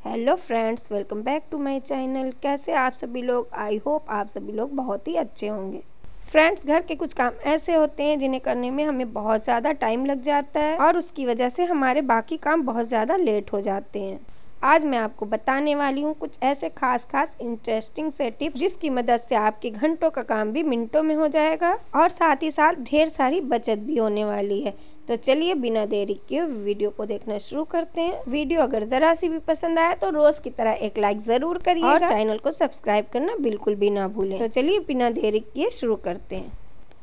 Hello friends, welcome back to my channel. कैसे आप सभी लोग? आई होप आप सभी लोग बहुत ही अच्छे होंगे। फ्रेंड्स, घर के कुछ काम ऐसे होते हैं जिन्हें करने में हमें बहुत ज़्यादा टाइम लग जाता है और उसकी वजह से हमारे बाकी काम बहुत ज़्यादा लेट हो जाते हैं। आज मैं आपको बताने वाली हूँ कुछ ऐसे खास इंटरेस्टिंग से टिप्स जिसकी मदद से आपके घंटों का काम भी मिनटों में हो जाएगा और साथ ही साथ ढेर सारी बचत भी होने वाली है। तो चलिए बिना देरी के वीडियो को देखना शुरू करते हैं। वीडियो अगर जरा सी भी पसंद आए तो रोज की तरह एक लाइक जरूर करिएगा और चैनल को सब्सक्राइब करना बिल्कुल भी ना भूलें। तो चलिए बिना देरी किए शुरू करते हैं।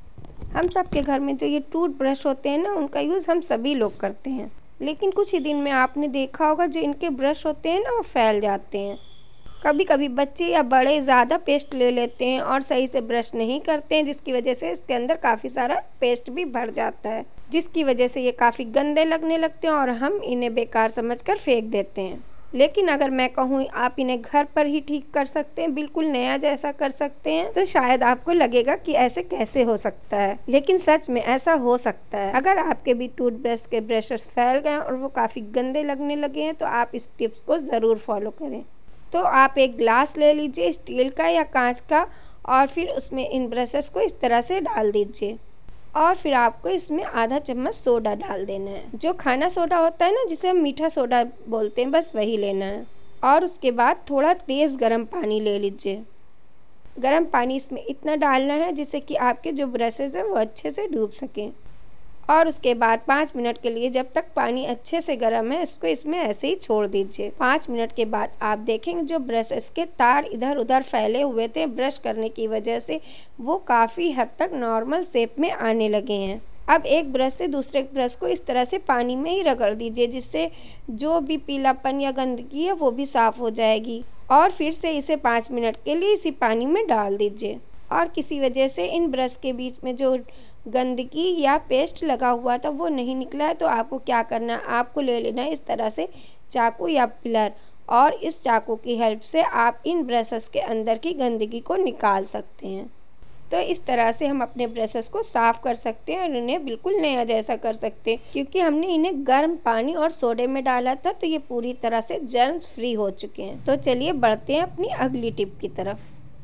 हम सबके घर में जो ये टूथ ब्रश होते हैं ना, उनका यूज़ हम सभी लोग करते हैं, लेकिन कुछ ही दिन में आपने देखा होगा जो इनके ब्रश होते हैं ना, वो फैल जाते हैं। कभी कभी बच्चे या बड़े ज़्यादा पेस्ट ले लेते हैं और सही से ब्रश नहीं करते हैं, जिसकी वजह से इसके अंदर काफ़ी सारा पेस्ट भी भर जाता है, जिसकी वजह से ये काफ़ी गंदे लगने लगते हैं और हम इन्हें बेकार समझकर फेंक देते हैं। लेकिन अगर मैं कहूँ आप इन्हें घर पर ही ठीक कर सकते हैं, बिल्कुल नया जैसा कर सकते हैं, तो शायद आपको लगेगा कि ऐसे कैसे हो सकता है, लेकिन सच में ऐसा हो सकता है। अगर आपके भी टूथब्रश के ब्रशेस फैल गए और वो काफ़ी गंदे लगने लगे हैं तो आप इस टिप्स को ज़रूर फॉलो करें। तो आप एक ग्लास ले लीजिए, स्टील का या कांच का, और फिर उसमें इन ब्रशेस को इस तरह से डाल दीजिए और फिर आपको इसमें आधा चम्मच सोडा डाल देना है। जो खाना सोडा होता है ना, जिसे हम मीठा सोडा बोलते हैं, बस वही लेना है। और उसके बाद थोड़ा तेज़ गर्म पानी ले लीजिए। गर्म पानी इसमें इतना डालना है जिससे कि आपके जो ब्रशेस हैं वो अच्छे से डूब सकें। और उसके बाद 5 मिनट के लिए, जब तक पानी अच्छे से गर्म है, इसको इसमें ऐसे ही छोड़ दीजिए। 5 मिनट के बाद आप देखेंगे जो ब्रशेस के तार इधर उधर फैले हुए थे ब्रश करने की वजह से, वो काफ़ी हद तक नॉर्मल शेप में आने लगे हैं। अब एक ब्रश से दूसरे ब्रश को इस तरह से पानी में ही रगड़ दीजिए, जिससे जो भी पीलापन या गंदगी है वो भी साफ़ हो जाएगी। और फिर से इसे 5 मिनट के लिए इसी पानी में डाल दीजिए। और किसी वजह से इन ब्रश के बीच में जो गंदगी या पेस्ट लगा हुआ था वो नहीं निकला है, तो आपको क्या करना है, आपको ले लेना है इस तरह से चाकू या पिलर, और इस चाकू की हेल्प से आप इन ब्रशेस के अंदर की गंदगी को निकाल सकते हैं। तो इस तरह से हम अपने ब्रशेस को साफ कर सकते हैं और इन्हें बिल्कुल नया जैसा कर सकते हैं, क्योंकि हमने इन्हें गर्म पानी और सोडे में डाला था, तो ये पूरी तरह से जर्म फ्री हो चुके हैं। तो चलिए बढ़ते हैं अपनी अगली टिप की तरफ।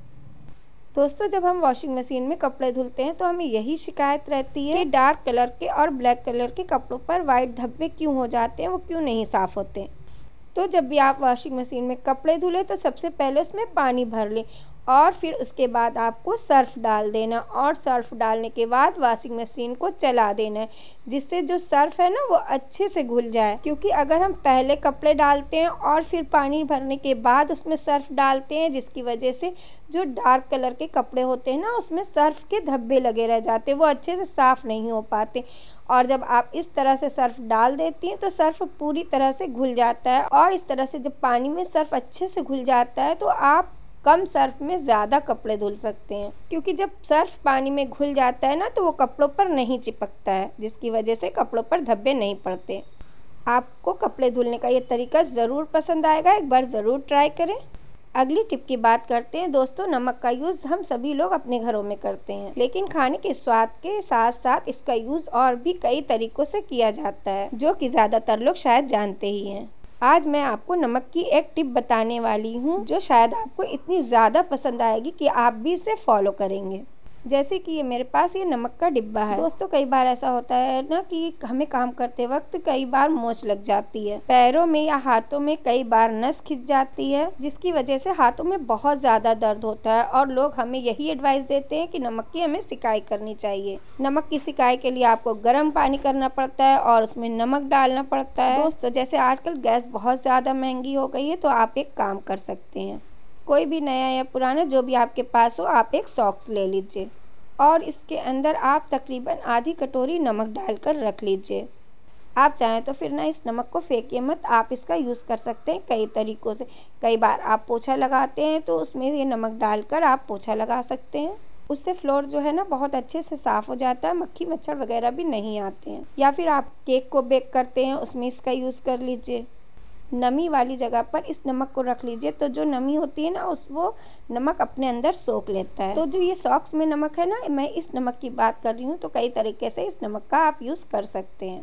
दोस्तों, जब हम वॉशिंग मशीन में कपड़े धुलते हैं तो हमें यही शिकायत रहती है कि डार्क कलर के और ब्लैक कलर के कपड़ों पर वाइट धब्बे क्यों हो जाते हैं, वो क्यों नहीं साफ़ होते। तो जब भी आप वॉशिंग मशीन में कपड़े धुलें तो सबसे पहले उसमें पानी भर लें और फिर उसके बाद आपको सर्फ डाल देना, और सर्फ डालने के बाद वॉशिंग मशीन को चला देना है, जिससे जो सर्फ है ना वो अच्छे से घुल जाए। क्योंकि अगर हम पहले कपड़े डालते हैं और फिर पानी भरने के बाद उसमें सर्फ डालते हैं, जिसकी वजह से जो डार्क कलर के कपड़े होते हैं ना, उसमें सर्फ के धब्बे लगे रह जाते हैं, वो अच्छे से साफ़ नहीं हो पाते। और जब आप इस तरह से सर्फ डाल देती हैं तो सर्फ पूरी तरह से घुल जाता है, और इस तरह से जब पानी में सर्फ अच्छे से घुल जाता है तो आप कम सर्फ में ज़्यादा कपड़े धुल सकते हैं। क्योंकि जब सर्फ पानी में घुल जाता है ना, तो वो कपड़ों पर नहीं चिपकता है, जिसकी वजह से कपड़ों पर धब्बे नहीं पड़ते। आपको कपड़े धुलने का ये तरीका ज़रूर पसंद आएगा, एक बार ज़रूर ट्राई करें। अगली टिप की बात करते हैं। दोस्तों, नमक का यूज़ हम सभी लोग अपने घरों में करते हैं, लेकिन खाने के स्वाद के साथ साथ इसका यूज़ और भी कई तरीकों से किया जाता है, जो कि ज़्यादातर लोग शायद जानते ही हैं। आज मैं आपको नमक की एक टिप बताने वाली हूँ जो शायद आपको इतनी ज़्यादा पसंद आएगी कि आप भी इसे फॉलो करेंगे। जैसे कि ये मेरे पास ये नमक का डिब्बा है। दोस्तों, कई बार ऐसा होता है ना कि हमें काम करते वक्त कई बार मोच लग जाती है, पैरों में या हाथों में कई बार नस खिंच जाती है, जिसकी वजह से हाथों में बहुत ज़्यादा दर्द होता है, और लोग हमें यही एडवाइस देते हैं कि नमक की हमें सिकाई करनी चाहिए। नमक की सिकाई के लिए आपको गर्म पानी करना पड़ता है और उसमें नमक डालना पड़ता है। दोस्तों, जैसे आजकल गैस बहुत ज़्यादा महंगी हो गई है, तो आप एक काम कर सकते हैं, कोई भी नया या पुराना जो भी आपके पास हो, आप एक सॉक्स ले लीजिए और इसके अंदर आप तकरीबन आधी कटोरी नमक डालकर रख लीजिए। आप चाहें तो फिर ना इस नमक को फेंकिए मत, आप इसका यूज़ कर सकते हैं कई तरीक़ों से। कई बार आप पोछा लगाते हैं तो उसमें ये नमक डालकर आप पोछा लगा सकते हैं, उससे फ्लोर जो है ना बहुत अच्छे से साफ़ हो जाता है, मक्खी मच्छर वगैरह भी नहीं आते हैं। या फिर आप केक को बेक करते हैं, उसमें इसका यूज़ कर लीजिए। नमी वाली जगह पर इस नमक को रख लीजिए, तो जो नमी होती है ना वो नमक अपने अंदर सोख लेता है। तो जो ये सॉक्स में नमक है ना, मैं इस नमक की बात कर रही हूँ, तो कई तरीके से इस नमक का आप यूज़ कर सकते हैं।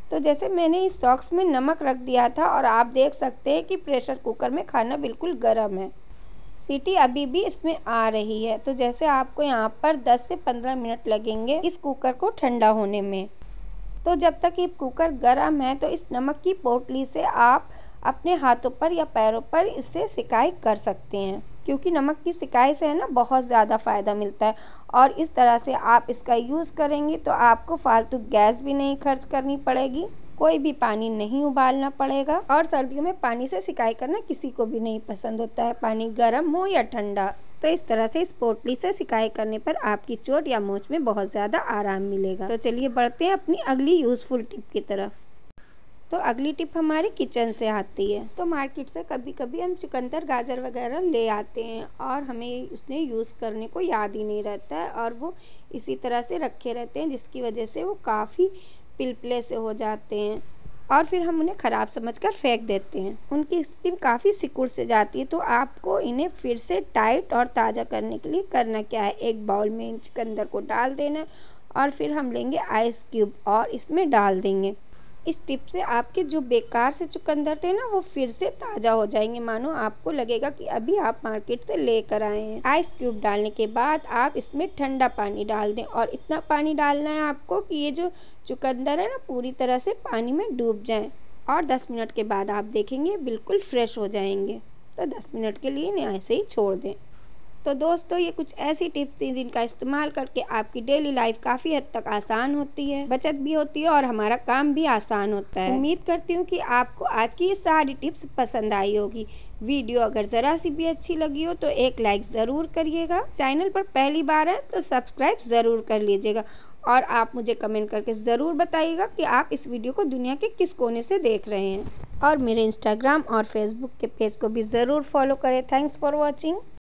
तो जैसे मैंने इस सॉक्स में नमक रख दिया था और आप देख सकते हैं कि प्रेशर कुकर में खाना बिल्कुल गर्म है। सीटी अभी भी इसमें आ रही है। तो जैसे आपको यहाँ पर 10 से 15 मिनट लगेंगे इस कुकर को ठंडा होने में। तो जब तक ये कुकर गर्म है तो इस नमक की पोटली से आप अपने हाथों पर या पैरों पर इससे सिकाई कर सकते हैं, क्योंकि नमक की सिकाई से है ना बहुत ज़्यादा फ़ायदा मिलता है। और इस तरह से आप इसका यूज़ करेंगे तो आपको फालतू गैस भी नहीं खर्च करनी पड़ेगी, कोई भी पानी नहीं उबालना पड़ेगा। और सर्दियों में पानी से सिकाई करना किसी को भी नहीं पसंद होता है, पानी गर्म हो या ठंडा। तो इस तरह से इस पोटली से सिकाई करने पर आपकी चोट या मोच में बहुत ज़्यादा आराम मिलेगा। तो चलिए बढ़ते हैं अपनी अगली यूज़फुल टिप की तरफ। तो अगली टिप हमारी किचन से आती है। तो मार्केट से कभी कभी हम चुकंदर गाजर वगैरह ले आते हैं और हमें उसने यूज़ करने को याद ही नहीं रहता है और वो इसी तरह से रखे रहते हैं, जिसकी वजह से वो काफ़ी पिलपिले से हो जाते हैं और फिर हम उन्हें ख़राब समझकर फेंक देते हैं। उनकी स्किन काफ़ी सिकुड़ से जाती है। तो आपको इन्हें फिर से टाइट और ताज़ा करने के लिए करना क्या है, एक बाउल में इन चुकंदर को डाल देना है और फिर हम लेंगे आइस क्यूब और इसमें डाल देंगे। इस टिप से आपके जो बेकार से चुकंदर थे ना वो फिर से ताज़ा हो जाएंगे, मानो आपको लगेगा कि अभी आप मार्केट से लेकर आए हैं। आइस क्यूब डालने के बाद आप इसमें ठंडा पानी डाल दें और इतना पानी डालना है आपको कि ये जो चुकंदर है ना पूरी तरह से पानी में डूब जाए। और 10 मिनट के बाद आप देखेंगे बिल्कुल फ्रेश हो जाएंगे। तो 10 मिनट के लिए इन्हें ऐसे ही छोड़ दें। तो दोस्तों ये कुछ ऐसी टिप्स थी जिनका इस्तेमाल करके आपकी डेली लाइफ काफ़ी हद तक आसान होती है, बचत भी होती है और हमारा काम भी आसान होता है। उम्मीद करती हूँ कि आपको आज की ये सारी टिप्स पसंद आई होगी। वीडियो अगर ज़रा सी भी अच्छी लगी हो तो एक लाइक ज़रूर करिएगा। चैनल पर पहली बार है तो सब्सक्राइब ज़रूर कर लीजिएगा और आप मुझे कमेंट करके ज़रूर बताइएगा कि आप इस वीडियो को दुनिया के किस कोने से देख रहे हैं। और मेरे इंस्टाग्राम और फेसबुक के पेज को भी ज़रूर फॉलो करें। Thanks for watching.